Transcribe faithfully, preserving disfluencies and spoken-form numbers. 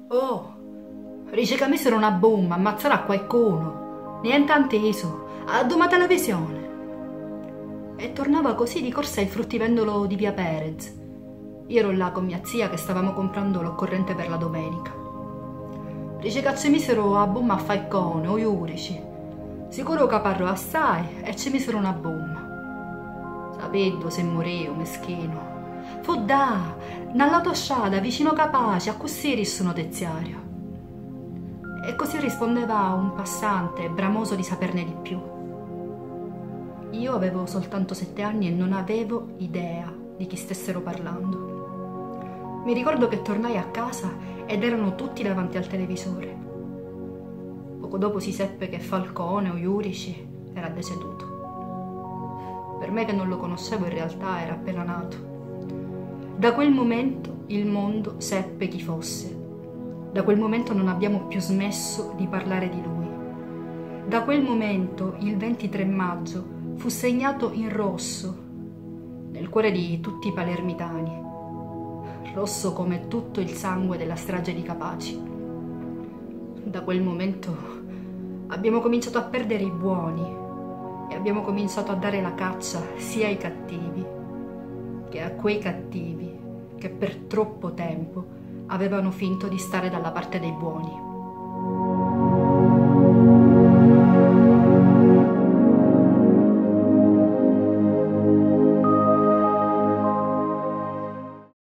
Oh, dice che mi sono una bomba, ammazzerà qualcuno. Niente anteso, a doma televisione. E tornava così di corsa il fruttivendolo di via Perez. Io ero là con mia zia che stavamo comprando l'occorrente per la domenica. Dice che ci misero a bomba a Falcone, o Iurici. Sicuro che parlo assai e ci misero una bomba. Sapevo se morivo, meschino. Fu da, nell'autostrada vicino Capace, a così sto notiziario. E così rispondeva un passante, bramoso di saperne di più. Io avevo soltanto sette anni e non avevo idea di chi stessero parlando. Mi ricordo che tornai a casa ed erano tutti davanti al televisore. Poco dopo si seppe che Falcone o Iurici era deceduto. Per me che non lo conoscevo in realtà era appena nato. Da quel momento il mondo seppe chi fosse. Da quel momento non abbiamo più smesso di parlare di lui. Da quel momento il ventitré maggio fu segnato in rosso nel cuore di tutti i palermitani, rosso come tutto il sangue della strage di Capaci. Da quel momento abbiamo cominciato a perdere i buoni e abbiamo cominciato a dare la caccia sia ai cattivi che a quei cattivi che per troppo tempo avevano finto di stare dalla parte dei buoni.